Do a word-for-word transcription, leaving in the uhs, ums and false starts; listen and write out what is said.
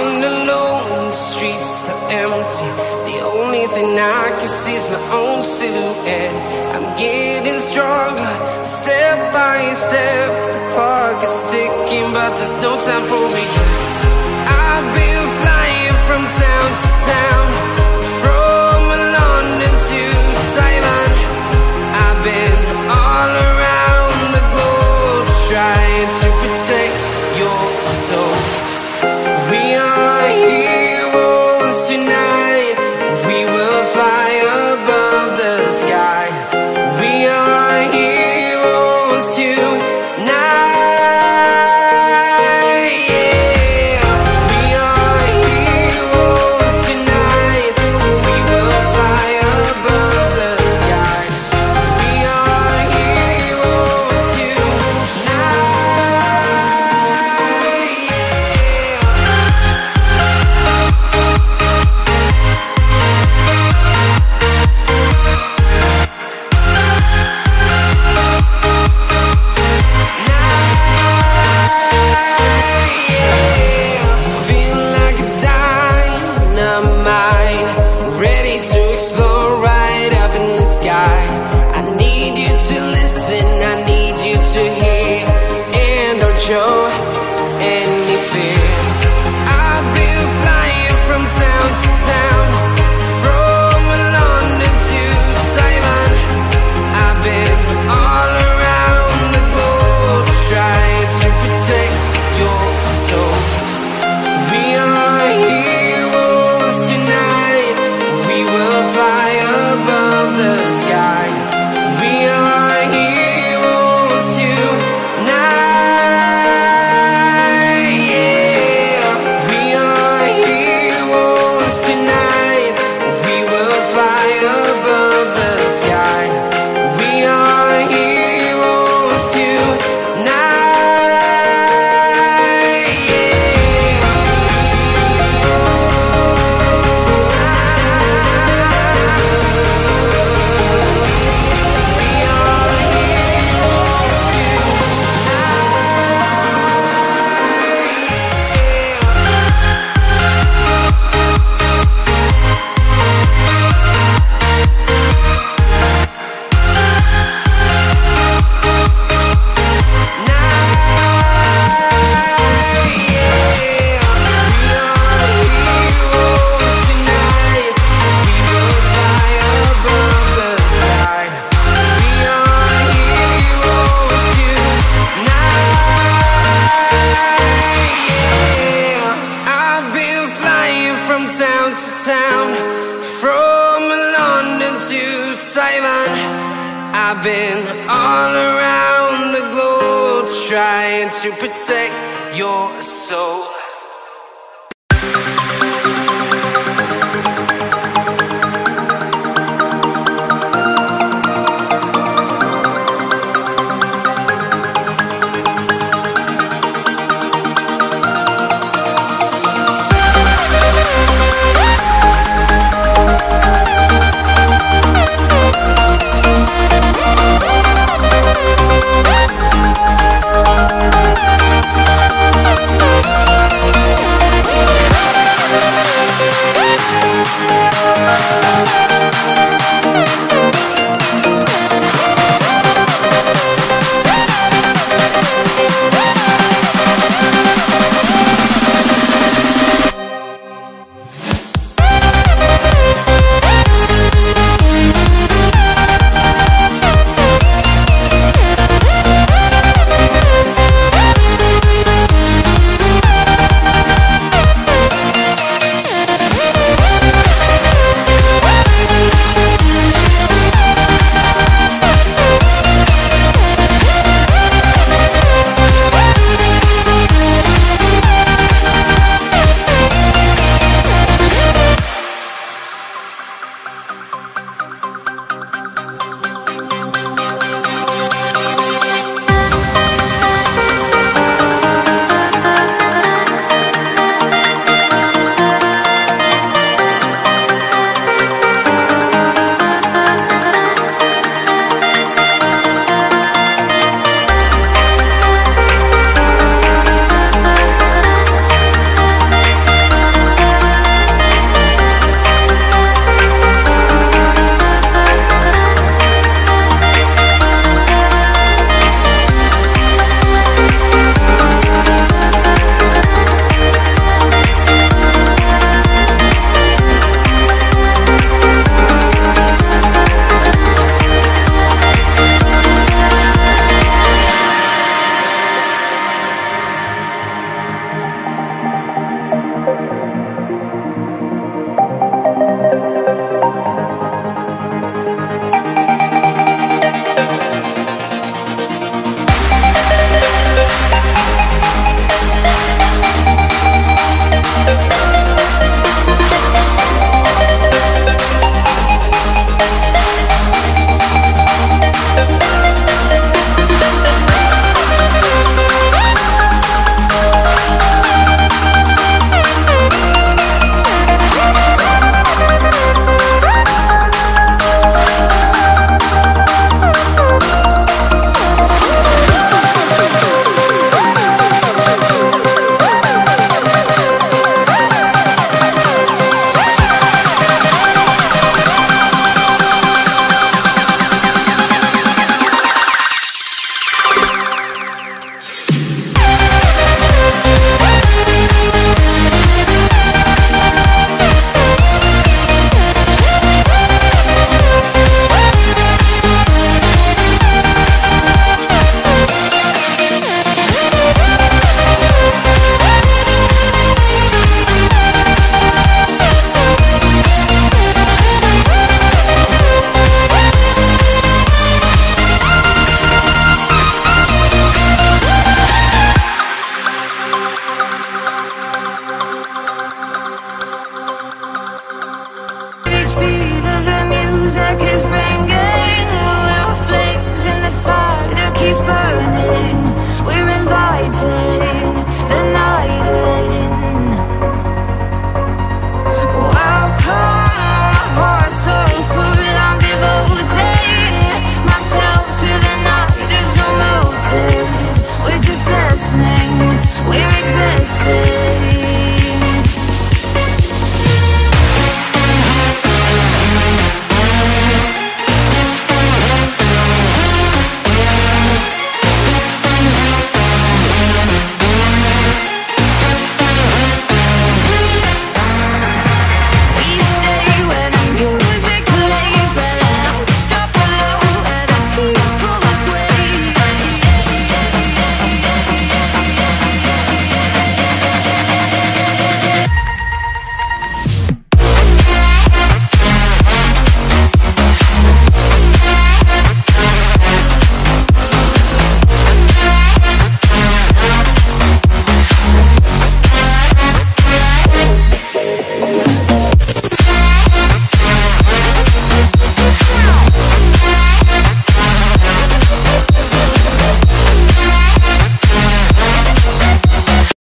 I'm alone, the streets are empty. The only thing I can see is my own silhouette. I'm getting stronger, step by step. The clock is ticking, but there's no time for regrets. I've been flying from town to town, from London to Taiwan. I've been all around the globe, trying to protect your soul. We are heroes tonight. We will fly above the sky. We are heroes tonight. Yeah. We are heroes tonight. We will fly above the sky. We are heroes tonight. I need you to hear and don't show any fear. I've been flying from town to town, from London to Taiwan. I've been all around the globe, trying to protect your soul. We are heroes tonight. We will fly above the sky. We are heroes tonight. Yeah. We are heroes tonight. We will fly above the sky. We are heroes tonight. Yeah. Town to town, from London to Taiwan. I've been all around the globe, trying to protect your soul.